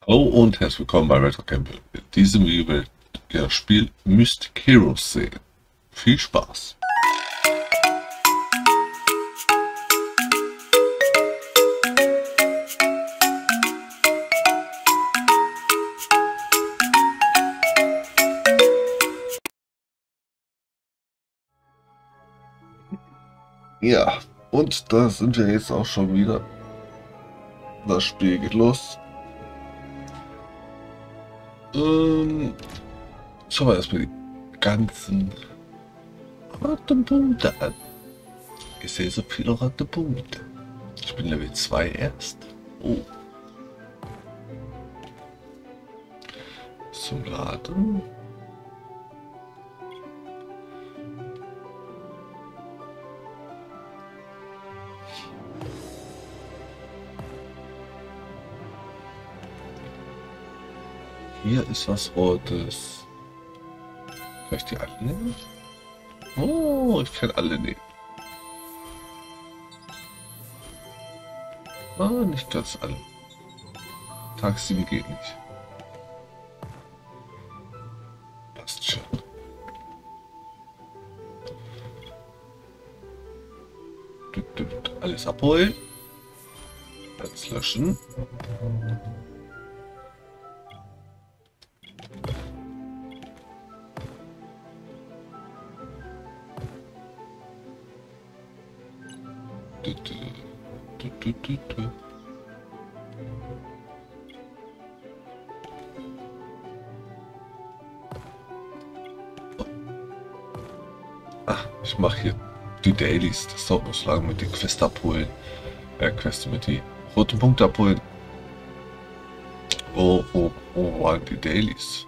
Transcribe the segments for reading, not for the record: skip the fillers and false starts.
Hallo und herzlich willkommen bei Retro Campbell. In diesem Video werdet ihr das Spiel Mystic Heroes sehen. Viel Spaß! Ja, und da sind wir jetzt auch schon wieder. Das Spiel geht los. Schauen wir erstmal die ganzen roten Punkte an. Ich sehe so viele rote Punkte. Ich bin Level 2 erst. Oh. Zum Laden. Hier ist was Rotes. Kann ich die alle nehmen? Oh, ich kann alle nehmen. Ah, nicht ganz alle. Tag 7 geht nicht. Passt schon. Alles abholen. Alles löschen. Ah, ich mache hier die Dailies. Das dauert noch so lange mit den Quest abholen. Quest mit die roten Punkte abholen. Wo waren die Dailies?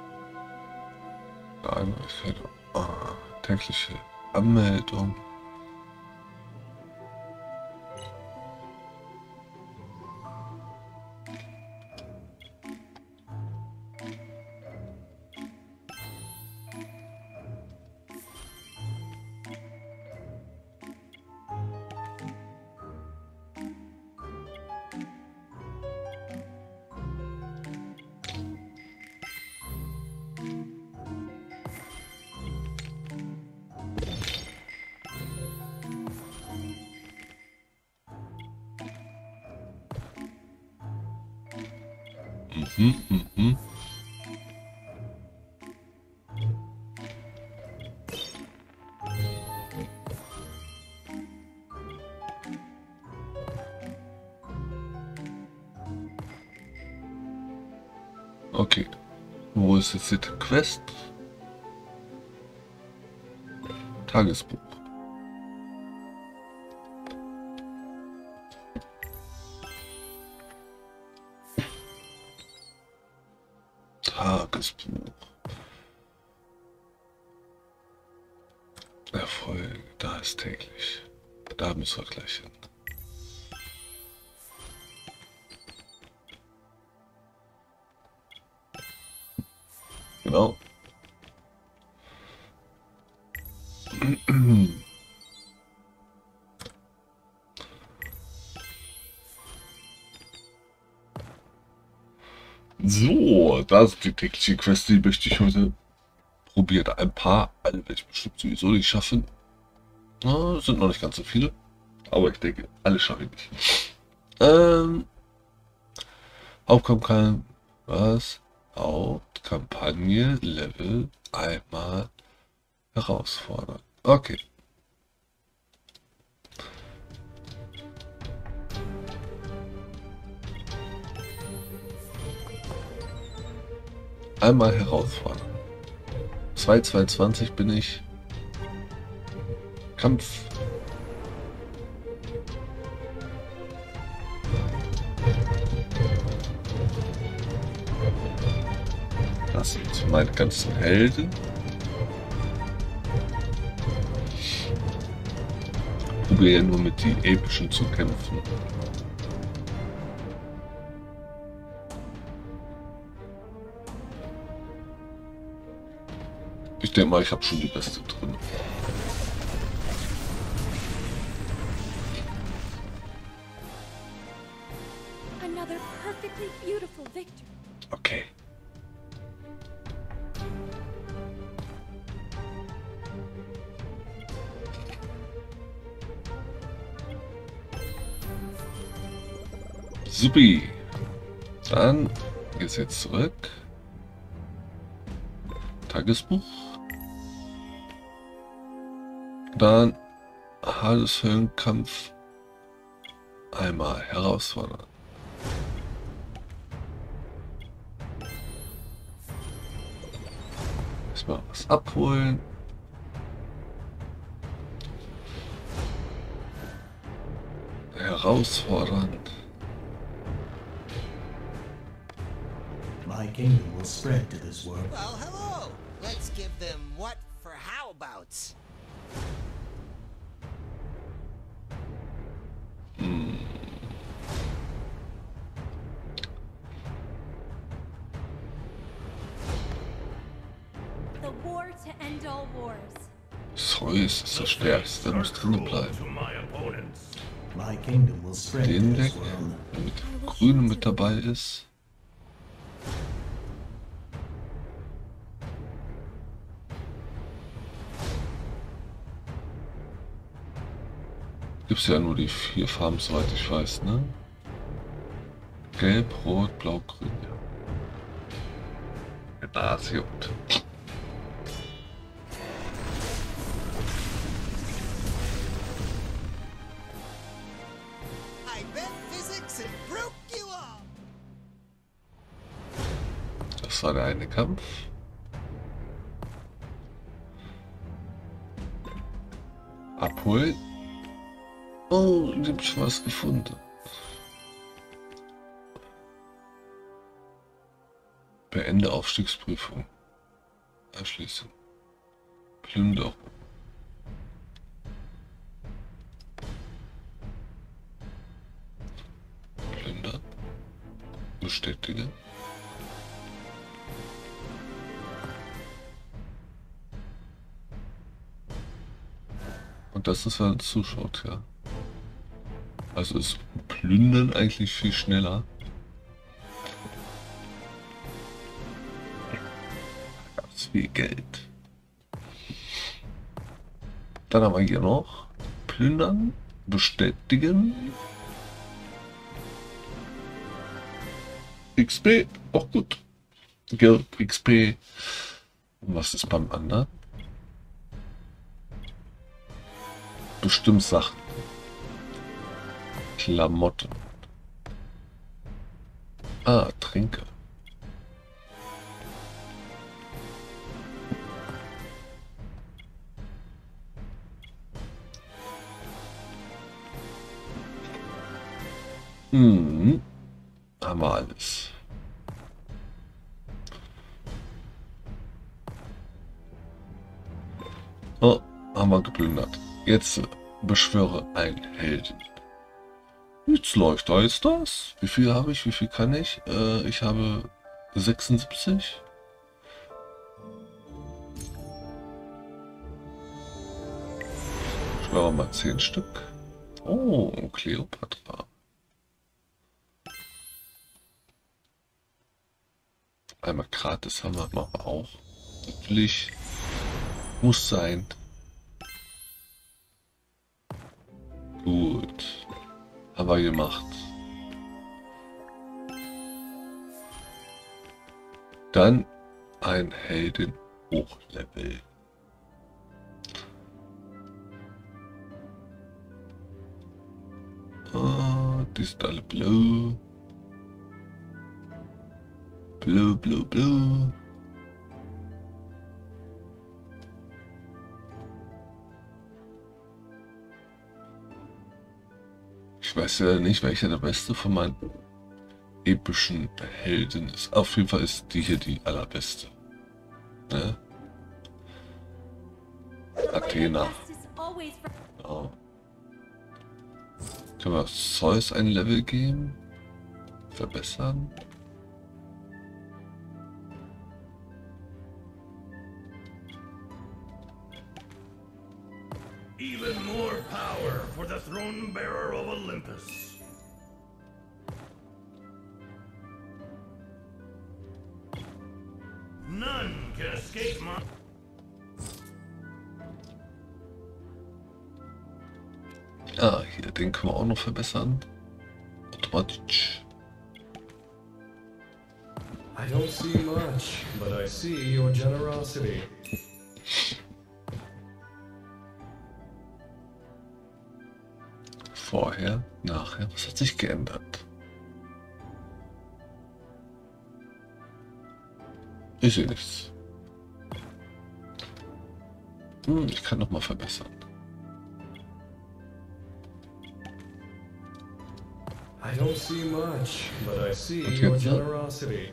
Nein, tägliche Anmeldung. Okay, wo ist jetzt die Quest? Tagesbuch. Tagesbuch. Erfolg, da ist täglich. Da müssen wir gleich hin. Genau. So, da sind die tägliche Quest, die möchte ich heute probieren. Ein paar, alle werde ich bestimmt sowieso nicht schaffen. Sind noch nicht ganz so viele, aber ich denke, alle schaffe ich nicht. Hauptkampagne, was? Hauptkampagne Level einmal herausfordern. Okay. Einmal herausfordern. 222 bin ich. Kampf. Das sind meine ganzen Helden. Ich probiere ja nur mit die epischen zu kämpfen. Ich denke mal, ich habe schon die beste drin. another perfectly beautiful victory. Okay. Supi. Dann geht's jetzt zurück. Tagesbuch. Dann Hades-Höllenkampf einmal herausfordern. Erstmal was abholen. Herausfordernd. My kingdom will spread to this world. Well, hello. Let's give them what for how abouts. The war to end all wars. Zeus ist das Stärkste, muss drinnen bleiben. My kingdom will spread to Den Deck, this world. der mit Grünem mit dabei ist. Gibt es ja nur die 4 Farben, soweit ich weiß, ne? Gelb, Rot, Blau, Grün, ja. Das juckt. I bet physics and broke you all. Das war der eine Kampf. Abholen. Oh, ich hab schon was gefunden. Beende Aufstiegsprüfung. Abschließen. Plünderung. Plündern. Bestätige. Und das ist, wenn man zuschaut, ja. Also ist Plündern eigentlich viel schneller. Ganz viel Geld. Dann haben wir hier noch Plündern, bestätigen. XP, auch gut. Geld, XP. Und was ist beim anderen? Bestimmt Sachen. Klamotten. Ah, Tränke. Haben wir alles. Oh, haben wir geplündert. Jetzt beschwöre einen Helden. Jetzt läuft da ist das. Wie viel habe ich? Wie viel kann ich? Ich habe 76. Beschwöre mal 10 Stück. Oh, Kleopatra. Einmal gratis haben wir, machen wir auch. Natürlich muss sein. Gut. Haben wir gemacht. Dann ein Helden Hochlevel. Die sind alle blau. Blau, blau, blau. Ich weiß ja nicht, welcher der beste von meinen epischen Helden ist. Auf jeden Fall ist die hier die allerbeste. Ne? Athena. Oh. Können wir Zeus ein Level geben? Verbessern? Even more power for the throne bearer of Olympus. Can't escape, man. Ah, hier, den können wir auch noch verbessern. Automatisch. I don't see much, but I see your generosity. Vorher, nachher, was hat sich geändert? Ich sehe nichts. Ich kann noch mal verbessern. I don't see much, but I see Und your jetzt? generosity.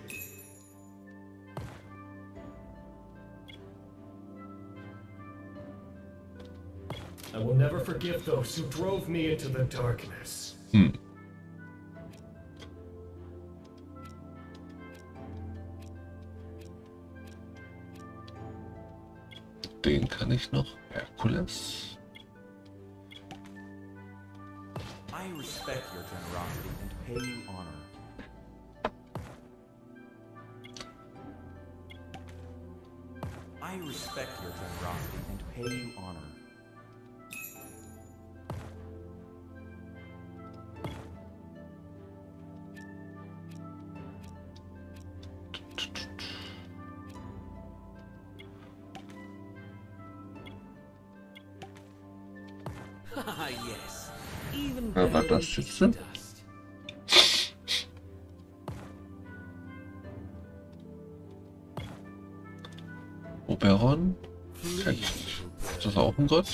I will never forgive those who drove me into the darkness. Den kann ich noch. Herkules. I respect your generosity and pay you honor. I respect your generosity and pay you honor. Ah, yes. Even Wer war better das than jetzt pixie denn? dust. Oberon? Kenn ich nicht. Ist das auch ein Gott?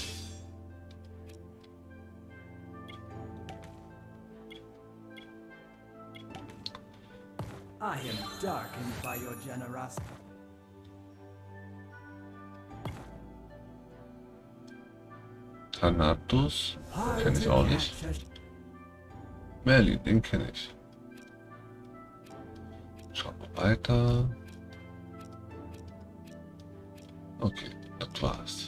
I am darkened by your generosity. Thanatos? Kenne ich auch nicht. Merlin, den kenne ich. Schauen wir weiter. Okay, das war's.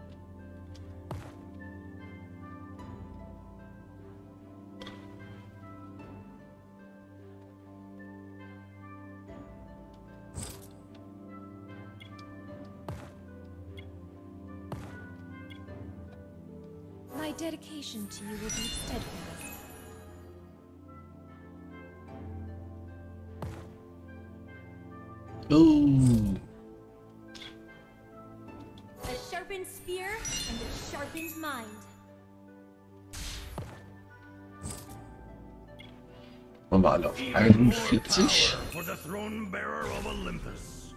My dedication to you will be steadfast. Oh, A sharpened spear and a sharpened mind. machen wir alle auf 41. For the throne bearer of Olympus.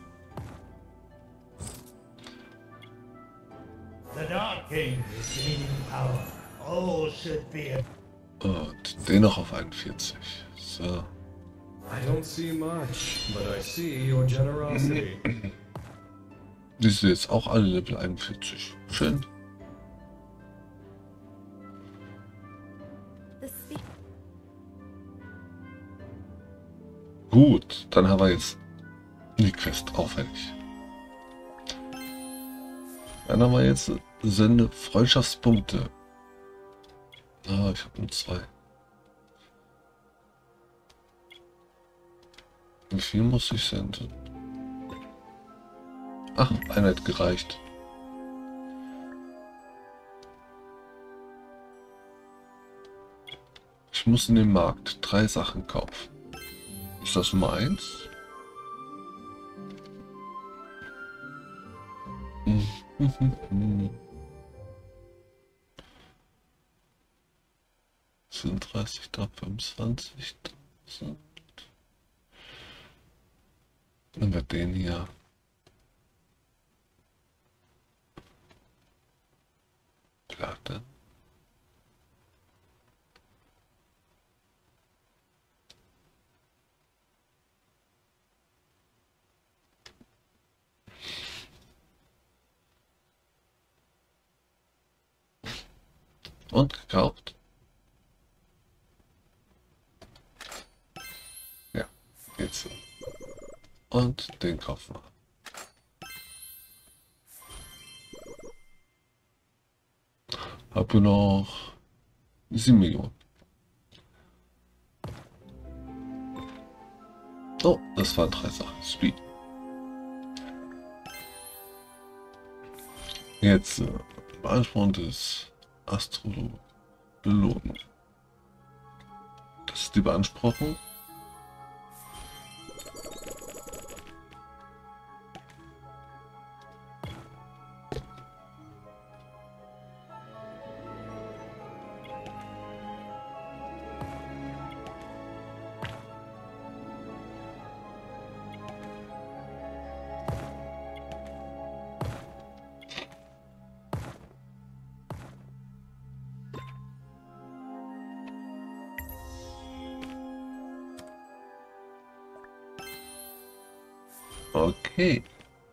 The Dark King is gaining power. All should be Und den noch auf 41. So. I don't see much, but I see your generosity. Die sind jetzt auch alle Level 41. Schön. The spear. Gut, dann haben wir jetzt die Quest aufwendig. Dann haben wir jetzt Sende Freundschaftspunkte. Ah, ich habe nur 2. Wie viel muss ich senden? Ach, einer hat gereicht. Ich muss in den Markt 3 Sachen kaufen. Ist das Nummer 1? Sind 30 da 25. Dann wird den hier. Platte. Und gekauft. Ja, jetzt so. Und den kaufen wir. Habe noch 7 Millionen. Oh, das waren 3 Sachen. Speed. Jetzt Beanspruchung des Astrologen belohnen. Das ist die Beanspruchung. Okay.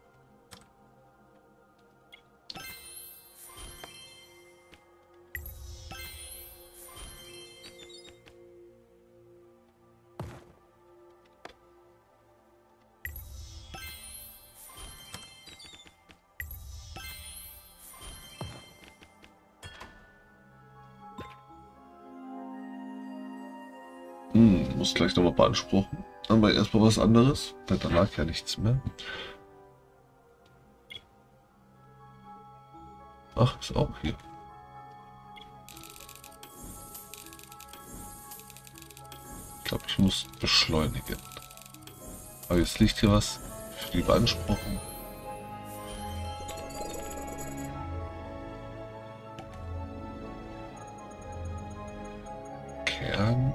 Muss gleich nochmal beanspruchen. Aber erstmal was anderes, weil da lag ja nichts mehr. Ach, ist auch hier. Ich glaube, ich muss beschleunigen. Aber jetzt liegt hier was für die Beanspruchung. Kern.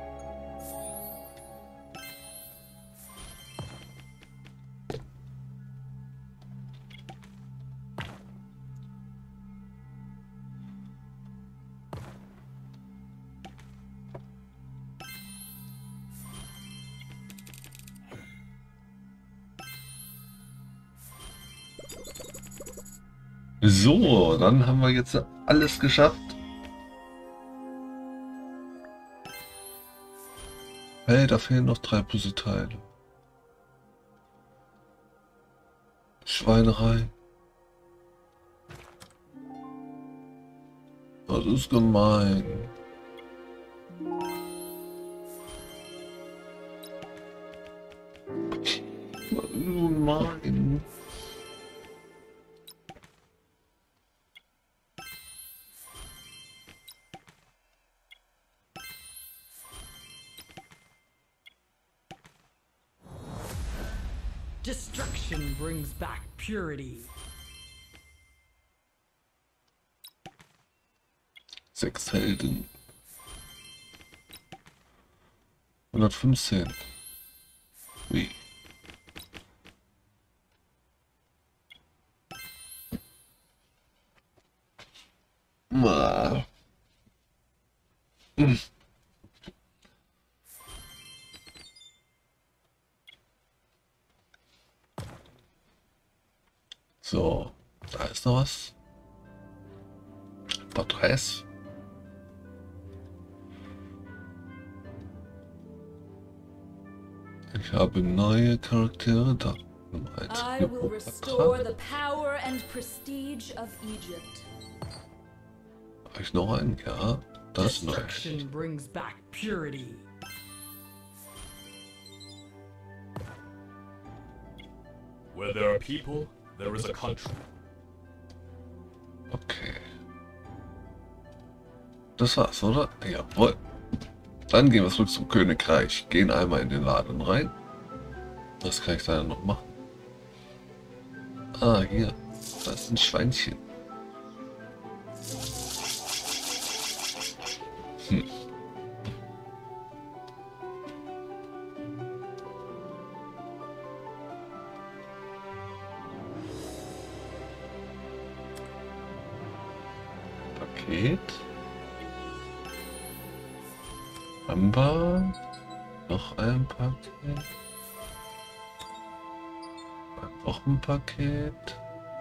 So, dann haben wir jetzt alles geschafft. Hey, da fehlen noch 3 Puzzleteile. Schweinerei. Das ist gemein. Das ist gemein. Destruction brings back purity. 6 Helden. 115. Wie? Ah. So, da ist noch was. Porträts. Ich habe neue Charaktere da. Nummer 1. I will restore the power and prestige of Egypt. Habe ich noch einen? Ja, das ist neu. Destruction brings back purity. Where there are people, there is a country. Okay. Das war's, oder? Jawohl. Dann gehen wir zurück zum Königreich. Gehen einmal in den Laden rein. Was kann ich da noch machen? Ah, hier. Da ist ein Schweinchen. Paket. Amber. Noch ein Paket. Noch ein Paket.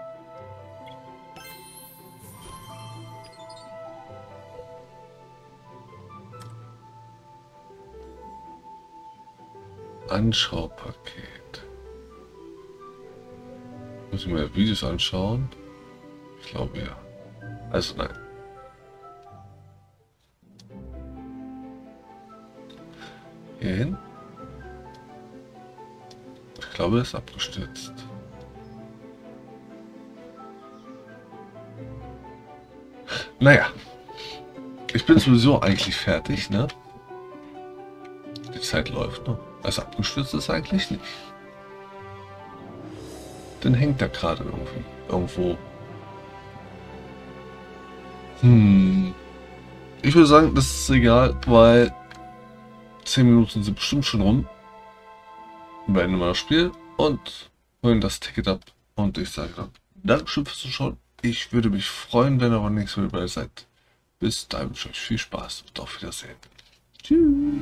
Anschaupaket. Muss ich mir Videos anschauen? Ich glaube ja. Also nein. Hier hin. Ich glaube, er ist abgestürzt. Naja. Ich bin sowieso eigentlich fertig, ne? Die Zeit läuft noch. Also abgestürzt ist eigentlich nicht. Dann hängt er gerade irgendwie irgendwo. Ich würde sagen, das ist egal, weil 10 Minuten sind bestimmt schon rum. Wir beenden mal das Spiel und holen das Ticket ab. Und ich sage dann, Dankeschön fürs Zuschauen. Ich würde mich freuen, wenn ihr beim nächsten Mal dabei seid. Bis dahin wünsche ich euch viel Spaß und auf Wiedersehen. Tschüss.